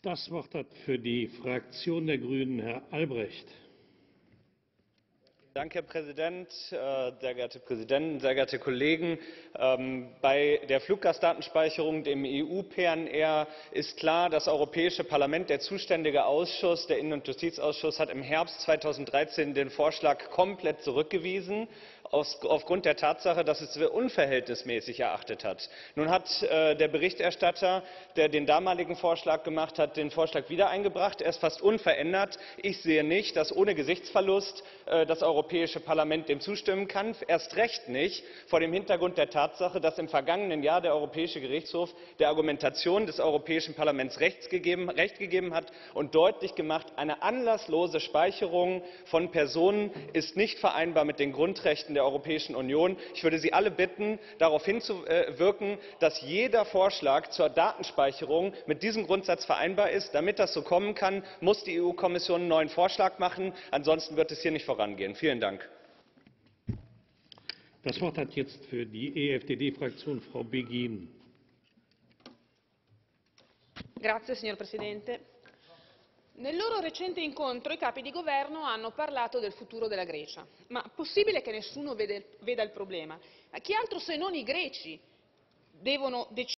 Das Wort hat für die Fraktion der Grünen Herr Albrecht. Herr Präsident, sehr geehrte Präsidenten, sehr geehrte Kollegen! Bei der Fluggastdatenspeicherung, dem EU-PNR, ist klar, das Europäische Parlament, der zuständige Ausschuss, der Innen- und Justizausschuss, hat im Herbst 2013 den Vorschlag komplett zurückgewiesen, aufgrund der Tatsache, dass es für unverhältnismäßig erachtet hat. Nun hat der Berichterstatter, der den damaligen Vorschlag gemacht hat, den Vorschlag wieder eingebracht. Er ist fast unverändert. Ich sehe nicht, dass ohne Gesichtsverlust das Europäische Parlament dem zustimmen kann. Erst recht nicht vor dem Hintergrund der Tatsache, dass im vergangenen Jahr der Europäische Gerichtshof der Argumentation des Europäischen Parlaments Recht gegeben hat und deutlich gemacht, eine anlasslose Speicherung von Personen ist nicht vereinbar mit den Grundrechten der Europäischen Union. Ich würde Sie alle bitten, darauf hinzuwirken, dass jeder Vorschlag zur Datenspeicherung mit diesem Grundsatz vereinbar ist. Damit das so kommen kann, muss die EU-Kommission einen neuen Vorschlag machen. Ansonsten wird es hier nicht vorangehen. Vielen Dank. Das Wort hat jetzt für die EFDD-Fraktion Frau Beghin. Grazie, signor Presidente. Nel loro recente incontro i capi di governo hanno parlato del futuro della Grecia. Ma possibile che nessuno veda il problema? Chi altro se non i greci devono decidere